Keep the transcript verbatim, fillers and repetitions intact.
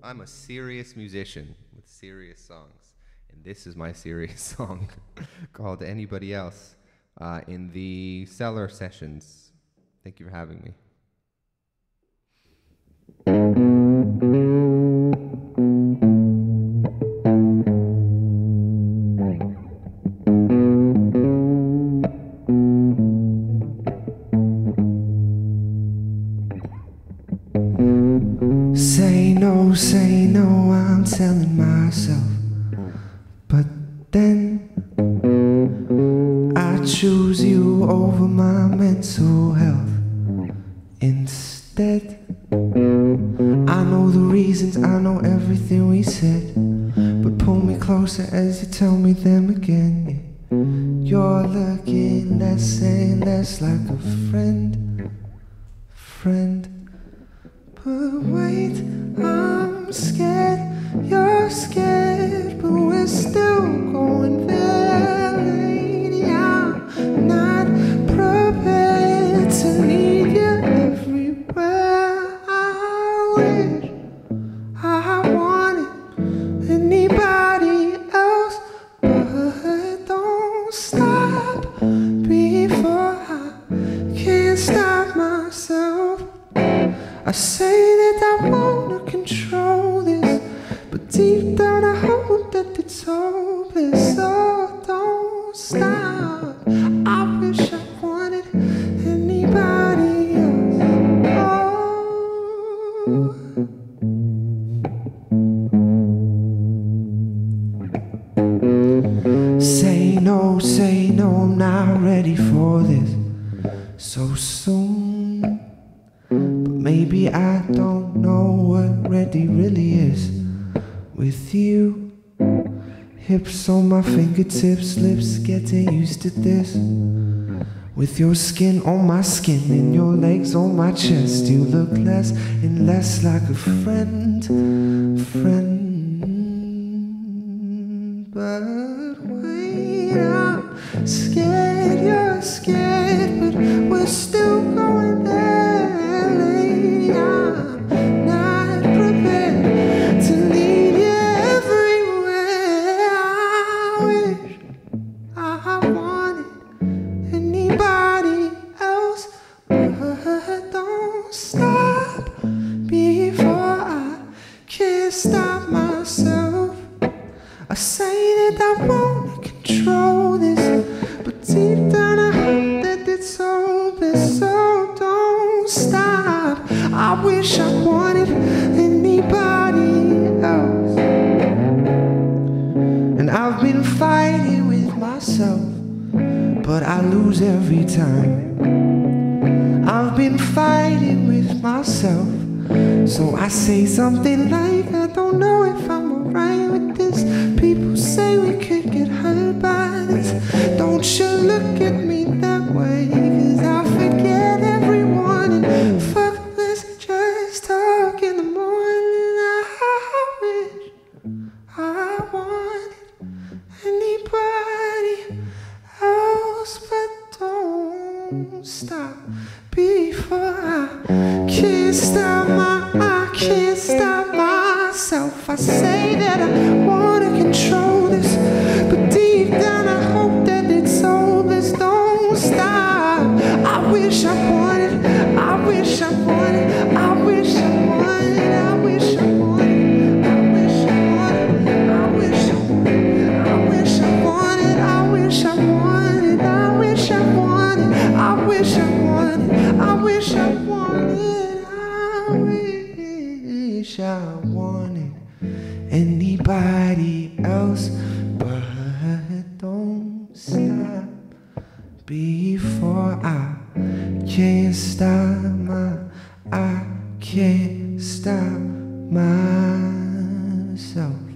I'm a serious musician with serious songs, and this is my serious song called Anybody Else uh, in the Cellar sessions. Thank you for having me. Say no, say no, I'm telling myself. But then I choose you over my mental health instead. I know the reasons, I know everything we said, but pull me closer as you tell me them again, yeah. You're looking less and less like a friend, friend. But wait, I'm scared, you're scared, but we're still going there, lady. I'm not prepared to need you everywhere. I wish I wanted anybody else, but don't stop before I can't stop myself. I say that I wanna control this, but deep down I hope that it's hopeless. So don't stop. I wish I wanted anybody else. Oh. Say no, say no, I'm not ready for this so soon. Maybe I don't know what ready really is. With you, hips on my fingertips, lips getting used to this. With your skin on my skin and your legs on my chest, you look less and less like a friend, friend. But wait, I'm scared, you're scared, but we're still going there. Stop myself. I say that I wanna control this, but deep down I hope that it's hopeless. So don't stop. I wish I wanted anybody else. And I've been fighting with myself, but I lose every time. I've been fighting with myself, so I say something like, I don't know if I'm alright with this. People say we could get hurt by this. Don't you look at me that way, cause I forget everyone and fuck, let's just talk in the morning. I wish I wanted anybody else, but don't stop before I can't stop my, I can't stop myself. I say that I wanna control this, but deep down I hope that it's hopeless. Don't stop. I wish I wanted, I wish I wanted, I wish I wanted, I wish I wanted, I wish I wanted, I wish I wanted, I wish I wanted, I wish I wanted, I wish I wanted, I wish I wanted, I wish I wanted, I wish I wanted anybody else, but don't stop before I can't stop my, I can't stop myself.